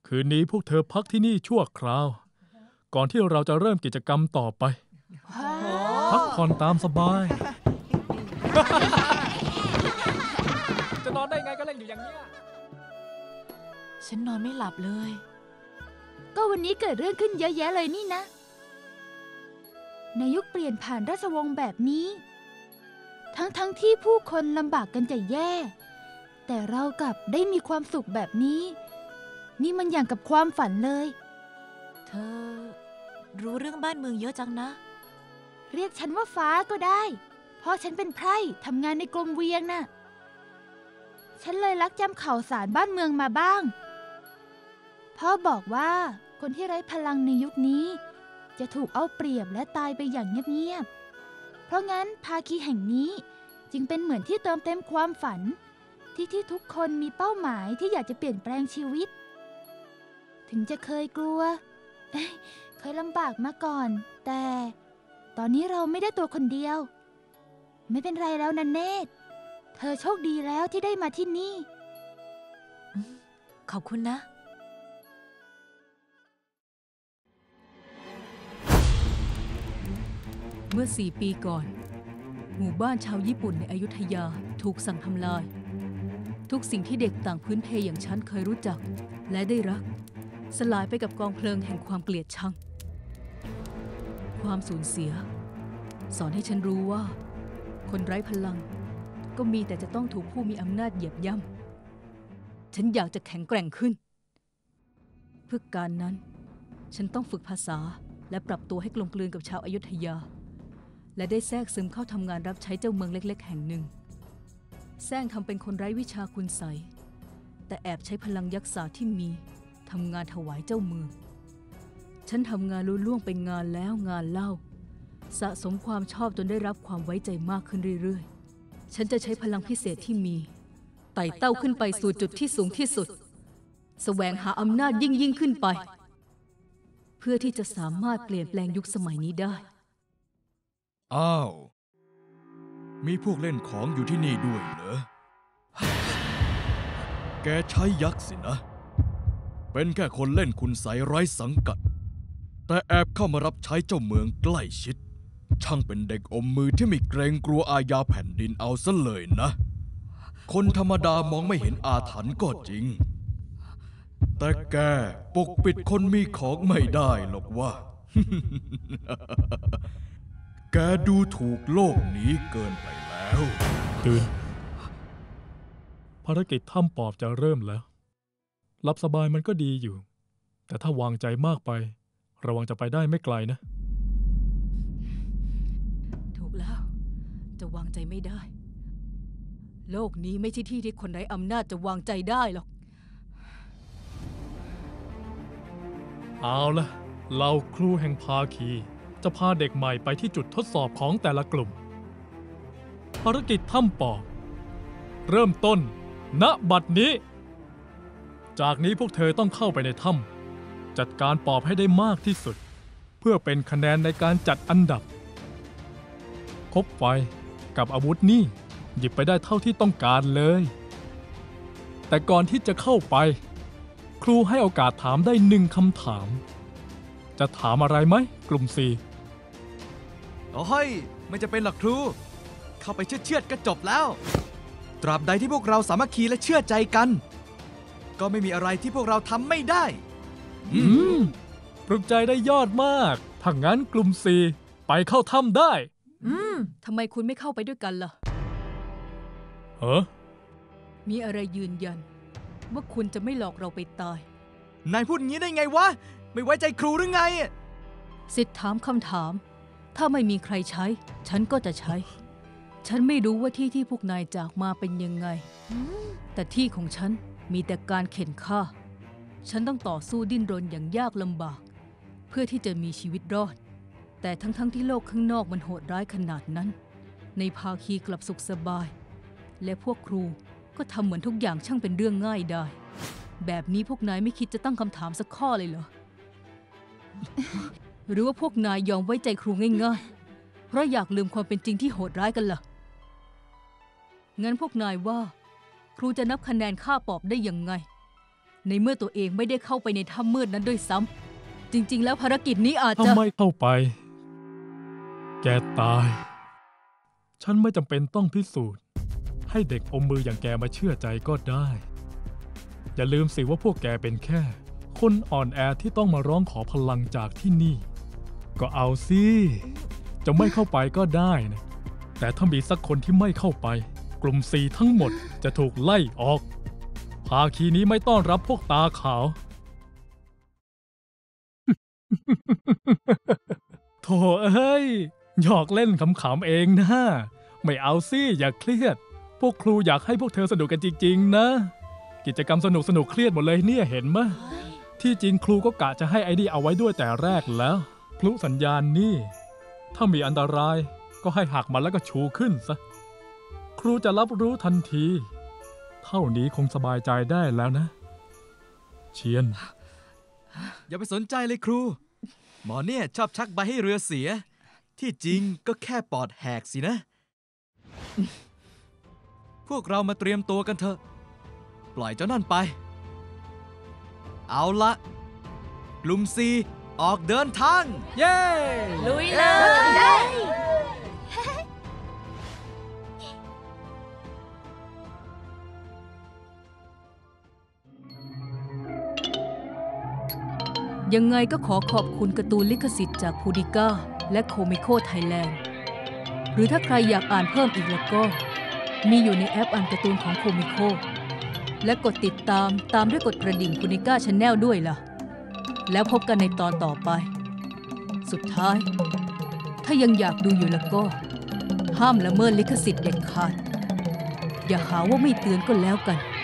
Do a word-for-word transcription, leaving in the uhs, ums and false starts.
คืนนี้พวกเธอพักที่นี่ชั่วคราวก่อนที่เราจะเริ่มกิจกรรมต่อไปพักผ่อนตามสบายจะนอนได้ไงก็เล่นอยู่อย่างนี้ฉันนอนไม่หลับเลยก็วันนี้เกิดเรื่องขึ้นเยอะแยะเลยนี่นะในยุคเปลี่ยนผ่านราชวงศ์แบบนี้ทั้งๆ ท, ที่ผู้คนลำบากกันจะแย่แต่เรากลับได้มีความสุขแบบนี้นี่มันอย่างกับความฝันเลยเธอรู้เรื่องบ้านเมืองเยอะจังนะเรียกฉันว่าฟ้าก็ได้เพราะฉันเป็นไพร่ทำงานในกรมเวียงน่ะฉันเลยรักจำข่าวสารบ้านเมืองมาบ้างพ่อบอกว่าคนที่ไร้พลังในยุคนี้จะถูกเอาเปรียบและตายไปอย่างเงียบๆเพราะงั้นภาคีแห่งนี้จึงเป็นเหมือนที่เติมเต็มความฝันที่ที่ทุกคนมีเป้าหมายที่อยากจะเปลี่ยนแปลงชีวิตถึงจะเคยกลัวเคยลำบากมาก่อนแต่ตอนนี้เราไม่ได้ตัวคนเดียวไม่เป็นไรแล้วนันเนตเธอโชคดีแล้วที่ได้มาที่นี่ขอบคุณนะเมื่อสี่ปีก่อนหมู่บ้านชาวญี่ปุ่นในอยุธยาถูกสั่งทำลายทุกสิ่งที่เด็กต่างพื้นเพอย่างฉันเคยรู้จักและได้รักสลายไปกับกองเพลิงแห่งความเกลียดชังความสูญเสียสอนให้ฉันรู้ว่าคนไร้พลังก็มีแต่จะต้องถูกผู้มีอำนาจเหยียบย่ำฉันอยากจะแข็งแกร่งขึ้นเพื่อการนั้นฉันต้องฝึกภาษาและปรับตัวให้กลมกลืนกับชาวอยุธยาและได้แทรกซึมเข้าทำงานรับใช้เจ้าเมืองเล็กๆแห่งหนึ่งแซงทำเป็นคนไร้วิชาคุณไสยแต่แอบใช้พลังยักษาที่มีทำงานถวายเจ้าเมืองฉันทำงานลุล่วงไปงานแล้วงานเล่าสะสมความชอบจนได้รับความไว้ใจมากขึ้นเรื่อยๆฉันจะใช้พลังพิเศษที่มีไต่เต้าขึ้นไปสู่จุดที่สูงที่สุดแสวงหาอำนาจยิ่งยิ่งขึ้นไปเพื่อที่จะสามารถเปลี่ยนแปลงยุคสมัยนี้ได้อ้าวมีพวกเล่นของอยู่ที่นี่ด้วยเหรอแกใช้ยักษ์สินะเป็นแค่คนเล่นคุณไสยไร้สังกัดแต่แอบเข้ามารับใช้เจ้าเมืองใกล้ชิดช่างเป็นเด็กอมมือที่ไม่เกรงกลัวอาญาแผ่นดินเอาซะเลยนะคนธรรมดามองไม่เห็นอาถรรพ์ก็จริงแต่แกปกปิดคนมีของไม่ได้หรอกว่า แกดูถูกโลกนี้เกินไปแล้วตื่นภารกิจถ้ำปอบจะเริ่มแล้วหลับสบายมันก็ดีอยู่แต่ถ้าวางใจมากไประวังจะไปได้ไม่ไกลนะถูกแล้วจะวางใจไม่ได้โลกนี้ไม่ใช่ที่ที่คนไร้อำนาจจะวางใจได้หรอกเอาล่ะเราครูแห่งภาคีจะพาเด็กใหม่ไปที่จุดทดสอบของแต่ละกลุ่มภารกิจถ้ำปอบเริ่มต้นณบัดนี้จากนี้พวกเธอต้องเข้าไปในถ้ำจัดการปอบให้ได้มากที่สุดเพื่อเป็นคะแนนในการจัดอันดับคบไฟกับอาวุธนี่หยิบไปได้เท่าที่ต้องการเลยแต่ก่อนที่จะเข้าไปครูให้โอกาสถามได้หนึ่งคำถามจะถามอะไรไหมกลุ่มสี่โอ้ยไม่จะเป็นหรอกครูเข้าไปเชื่อดๆก็จบแล้วตราบใดที่พวกเราสามัคคีและเชื่อใจกันก็ไม่มีอะไรที่พวกเราทำไม่ได้อืมปลุกใจได้ยอดมากถ้างั้นกลุ่มสี่ไปเข้าถ้ำได้อืมทำไมคุณไม่เข้าไปด้วยกันล่ะเฮ้อมีอะไรยืนยันว่าคุณจะไม่หลอกเราไปตายนายพูดงี้ได้ไงวะไม่ไว้ใจครูหรือไงสิทธิ์ถามคำถามถ้าไม่มีใครใช้ฉันก็จะใช้ฉันไม่รู้ว่าที่ที่พวกนายจากมาเป็นยังไงแต่ที่ของฉันมีแต่การเข็นฆ่าฉันต้องต่อสู้ดิ้นรนอย่างยากลำบากเพื่อที่จะมีชีวิตรอดแต่ทั้งๆ ท, ที่โลกข้างนอกมันโหดร้ายขนาดนั้นในภาคีกลับสุขสบายและพวกครูก็ทำเหมือนทุกอย่างช่างเป็นเรื่องง่ายได้แบบนี้พวกนายไม่คิดจะตั้งคำถามสักข้อเลยเหรอ หรือว่าพวกนายยอมไว้ใจครูง่ายๆเพราะอยากลืมความเป็นจริงที่โหดร้ายกันล่ะงั้นพวกนายว่าครูจะนับคะแนนค่าปอบได้ยังไงในเมื่อตัวเองไม่ได้เข้าไปในถ้ำมืดนั้นด้วยซ้ำจริง ๆ แล้วภารกิจนี้อาจถ้าจะไม่เข้าไป แกตาย ฉันไม่จำเป็นต้องพิสูจน์ ให้เด็กอมมืออย่างแกมาเชื่อใจก็ได้ อย่าลืมสิว่าพวกแกเป็นแค่ คนอ่อนแอที่ต้องมาร้องขอพลังจากที่นี่ ก็เอาสิ จะไม่เข้าไปก็ได้นะแต่ถ้ามีสักคนที่ไม่เข้าไป กลุ่มสีทั้งหมดจะถูกไล่ออก ภาคีนี้ไม่ต้อนรับพวกตาขาว โธ่เอ้ย หยอกเล่นขำๆเองนะ ไม่เอาสิอย่าเครียด พวกครูอยากให้พวกเธอสนุกกันจริงๆนะ กิจกรรมสนุกสนุกๆเครียดหมดเลยเนี่ยเห็นไหมที่จริงครูก็กะจะให้ไอ้นี่เอาไว้ด้วยแต่แรกแล้วพลุสัญญาณนี่ ถ้ามีอันตรายก็ให้หักมันแล้วก็ชูขึ้นซะ ครูจะรับรู้ทันที เท่านี้คงสบายใจได้แล้วนะ เชียนอย่าไปสนใจเลยครู หมอเนี่ยชอบชักใบให้เรือเสีย ที่จริงก็แค่ปอดแหกสินะ พวกเรามาเตรียมตัวกันเถอะ ปล่อยเจ้านั่นไป เอาละกลุ่มซีออกเดินทางเย้ลุยเลยยังไงก็ขอขอบคุณการ์ตูนลิขสิทธิ์จากพูดิก้าและโคมิโคไทยแลนด์หรือถ้าใครอยากอ่านเพิ่มอีกแล้วก็ มีอยู่ในแอปอ่านการ์ตูนของโคมิโคและกดติดตามตามด้วยกดกระดิ่งพูดิก้าชาแนลด้วยล่ะ แล้วพบกันในตอนต่อไป สุดท้าย ถ้ายังอยากดูอยู่แล้วก็ ห้ามละเมิดลิขสิทธิ์เด็ดขาดอย่าหาว่าไม่เตือนก็แล้วกัน